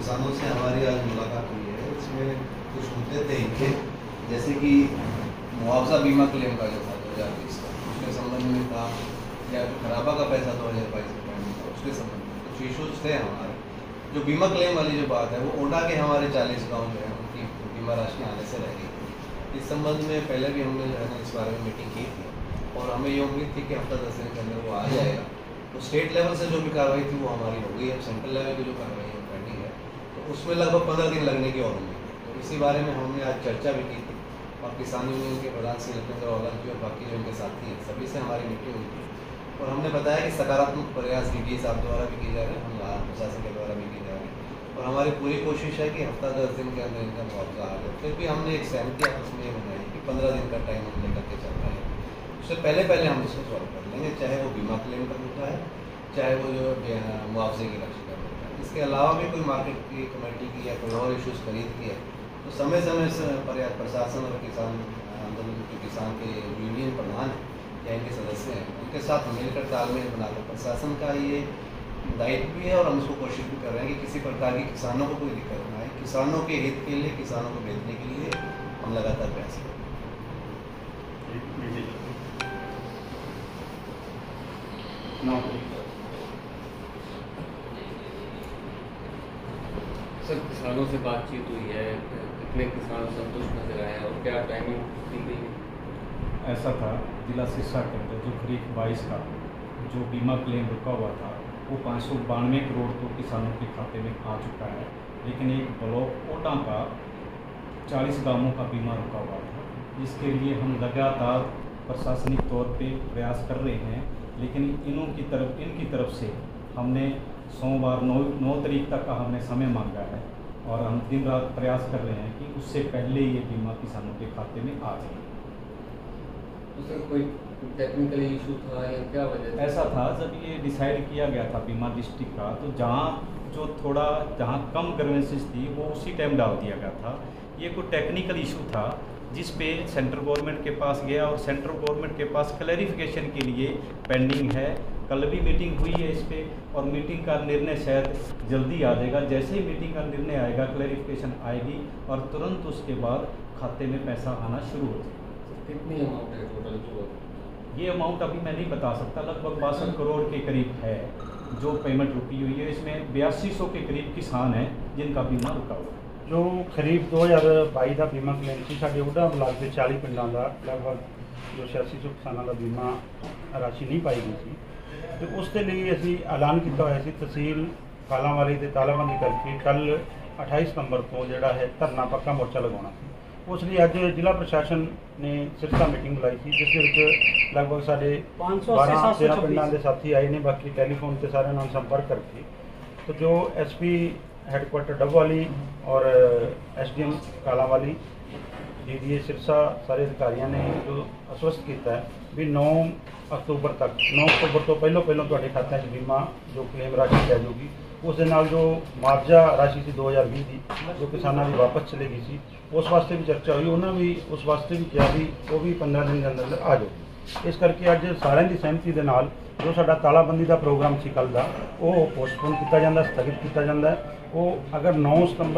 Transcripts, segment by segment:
किसानों से हमारी आज मुलाकात हुई है। इसमें कुछ मुद्दे थे इनके, जैसे कि मुआवजा बीमा क्लेम का जो था 2020 का, उसके संबंध में था, या खराबा का पैसा 2022 में पेंडिंग था, उसके संबंध में कुछ इशूज़ थे हमारे। जो बीमा क्लेम वाली जो बात है वो ओडा के हमारे 40 गाँव जो है उनकी बीमा राशि आने से रह गई। इस संबंध में पहले भी हमने जो है ना इस बारे में मीटिंग की थी और हमें ये उम्मीद थी कि हफ्ता 10 दिन के अंदर वो आ जाएगा। तो स्टेट लेवल से जो भी कार्रवाई थी वो हमारी हो गई है। सेंट्रल लेवल की जो कार्रवाई है पेंडिंग है, तो उसमें लगभग 15 दिन लगने की और उम्मीद है। तो इसी बारे में हमने आज चर्चा भी की थी और किसान यूनियन के प्रधान श्री लखनदेव औलाकी और बाकी जो उनके साथी हैं सभी से हमारी मीटिंग हुई थी और हमने बताया कि सकारात्मक प्रयास डीडीए साहब द्वारा भी किए जा रहे हैं, हम यहाँ प्रशासन के द्वारा भी किए जा रहे हैं और हमारी पूरी कोशिश है कि हफ्ता 10 दिन के अंदर इनका मुआवजा आ जाए। फिर भी हमने एक सहमति आपस में ये बनाई कि 15 दिन का टाइम हम लेकर के चल रहे हैं। उससे पहले हम इसको सॉल्व कर लेंगे, चाहे वो बीमा क्लेम का मुद्दा है, चाहे वो जो मुआवजे की राशि का मुद्दा है। इसके अलावा भी कोई मार्केट की कमेटी की या कोई और इशूज़ खरीद की है तो समय समय से प्रशासन और किसान आंदोलन के किसान के यूनियन प्रधान या इनके सदस्य हैं उनके साथ मिलकर तालमेल बनाकर प्रशासन का ये दायित्व भी है और हम इसको कोशिश भी कर रहे हैं कि किसी प्रकार की किसानों को कोई दिक्कत ना आए। किसानों के हित के लिए, किसानों को बेचने के लिए हम लगातार प्रयास करें। सर, किसानों से बातचीत हुई है, कितने किसान संतुष्ट नजर आए और क्या टाइमिंग दी गई? ऐसा था, जिला सिरसा के अंदर जो खरीफ 22 का जो बीमा क्लेम रुका हुआ था वो 592 करोड़ तो किसानों के खाते में आ चुका है, लेकिन एक ब्लॉक ओटा का 40 गांवों का बीमा रुका हुआ था, जिसके लिए हम लगातार प्रशासनिक तौर पे प्रयास कर रहे हैं। लेकिन इनकी तरफ से हमने सोमवार 9 तारीख तक का हमने समय मांगा है और हम दिन रात प्रयास कर रहे हैं कि उससे पहले ये बीमा किसानों के खाते में आ जाए। तो सर, कोई टेक्निकल इशू था या क्या वजह? ऐसा था, जब ये डिसाइड किया गया था बीमा डिस्ट्रिक्ट का, तो जहाँ कम ग्रीवेंसेस थी वो उसी टाइम डाल दिया गया था। ये कोई टेक्निकल इशू था जिस पे सेंट्रल गवर्नमेंट के पास गया और सेंट्रल गवर्नमेंट के पास क्लैरिफिकेशन के लिए पेंडिंग है। कल भी मीटिंग हुई है इस पर और मीटिंग का निर्णय शायद जल्दी आ जाएगा। जैसे ही मीटिंग का निर्णय आएगा, क्लैरिफिकेशन आएगी और तुरंत उसके बाद खाते में पैसा आना शुरू हो जाएगा। कितनी अमाउंट है टोटल जो? ये अमाउंट अभी मैं नहीं बता सकता, लगभग 62 करोड़ के करीब है जो पेमेंट रुकी हुई है। इसमें 8200 के करीब किसान हैं जिनका बीमा रुका हुआ है। जो खरीफ 2022 का बीमा क्लेम से साढ़े ओडा ब्लॉक के 40 पिंडों का लगभग जो 8600 किसानों का बीमा राशि नहीं पाई गई थी, तो उसके लिए असी ऐलान किया हुआ सी तहसील कालांवाली से तालाबंदी करके कल 28 सितंबर को जोड़ा है धरना पक्का मोर्चा लगाना सी। उस लिए अज जिला प्रशासन ने सिरसा मीटिंग बुलाई थी, जिस लगभग साढ़े 12-13 पिंडों के साथी आए ने, बाकी टैलीफोन से सारे नाम संपर्क करके। तो जो SP हैडकुआटर डबवाली और SDM कालांवाली, DDA सिरसा सारे अधिकारियों ने जो आश्वस्त किया है भी 9 अक्तूबर तो पहलों तुहाडे खात्यां 'च बीमा जो क्लेम राशि लै जाऊगी। उस दे नाल जो मुआवजा राशि सी 2020 की जो किसानों की वापस चलेगी सी, उस वास्ते भी चर्चा हुई। उन्होंने भी उस वास्ते भी कहा भी वो भी 15 दिन के अंदर आ जाएगी। इस करके अज सारिਆਂ की सहमति के नाल जो साडा तालाबंदी का प्रोग्राम सी कल का वो पोस्टपोन किया जाता, स्थगित किया जाता है। वो अगर 9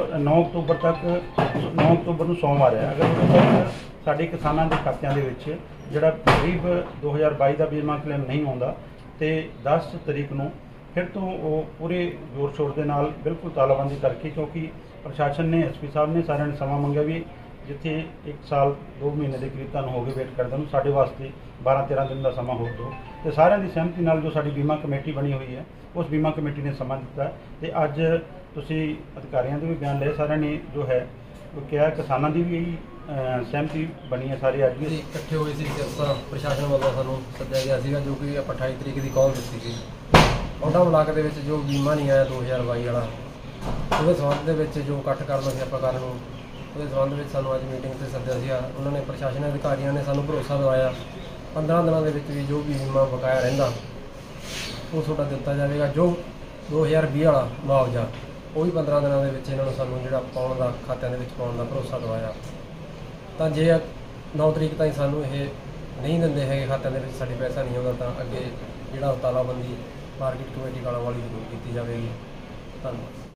अक्तूबर को सोमवार है, अगर उस तक साडे किसानों के खात्यां दे विच जिहड़ा करीब 2022 का बीमा क्लेम नहीं आता तो 10 तारीख को फिर तो वो पूरे जोर शोर के नाल बिल्कुल तालाबंदी करके, क्योंकि प्रशासन ने SP साहब ने सारे समा मंगया भी जिथे 1 साल 2 महीने के करीब तुहानूं हो गए वेट करदे नूं, साडे वास्ते 12-13 दिन का समा हो दो। तो सारिਆਂ की सहमति नाल जो साडी बीमा कमेटी बनी हुई है उस बीमा कमेटी ने समा दिता है। तो अज तुसीं अधिकारियों के भी बयान लए, सारिਆਂ ने जो है वो क्या किसानों की भी सहमति बनी है। सारे अज भी इकट्ठे हुए सी सिरसा प्रशासन वालों सानूं सद्दिया गया सीगा, जो कि आप 28 तरीक की कॉल दी थी। ओडा ब्लॉक के विच जो बीमा नहीं आया 2022 वाला, ਉਹਦੇ ਸੰਬੰਧ ਦੇ ਵਿੱਚ ਜੋ ਇਕੱਠ ਕਰਨਾ ਸੀ ਆਪਾਂ ਕੱਲ੍ਹ ਨੂੰ, ਉਹਦੇ ਸੰਬੰਧ ਵਿੱਚ ਸਾਨੂੰ ਅੱਜ ਮੀਟਿੰਗ 'ਤੇ ਸੱਦਿਆ ਸੀਗਾ। ਉਹਨਾਂ ਨੇ ਪ੍ਰਸ਼ਾਸਨ ਅਧਿਕਾਰੀਆਂ ਨੇ ਸਾਨੂੰ ਭਰੋਸਾ ਦਿਵਾਇਆ 15 ਦਿਨਾਂ ਦੇ ਵਿੱਚ ਵੀ ਜੋ ਵੀ ਬੀਮਾ ਬਕਾਇਆ ਰਹਿੰਦਾ ਉਹ ਤੁਹਾਡਾ ਦਿੱਤਾ ਜਾਵੇਗਾ। ਜੋ 2020 ਵਾਲਾ ਮੁਆਵਜ਼ਾ ਉਹ ਵੀ 15 ਦਿਨਾਂ ਦੇ ਵਿੱਚ ਇਹਨਾਂ ਨੂੰ ਸਾਨੂੰ ਜਿਹੜਾ ਪਾਉਣ ਦਾ, ਖਾਤਿਆਂ ਦੇ ਵਿੱਚ ਪਾਉਣ ਦਾ ਭਰੋਸਾ ਦਿਵਾਇਆ। ਤਾਂ ਜੇ 9 ਤਰੀਕ ਤਾਈਂ ਸਾਨੂੰ ਇਹ ਨਹੀਂ ਦਿੰਦੇ ਹੈਗੇ, ਖਾਤਿਆਂ ਦੇ ਵਿੱਚ ਸਾਡੇ ਪੈਸਾ ਨਹੀਂ ਆਉਂਦਾ, ਤਾਂ ਅੱਗੇ ਜਿਹੜਾ ਤਾਲਾਬੰਦੀ ਮਾਰਕੀਟ ਕਮੇਟੀ ਕਾਲਾਂਵਾਲੀ ਜ਼ਰੂਰ ਕੀਤੀ ਜਾਵੇਗੀ। ਧੰਨਵਾਦ।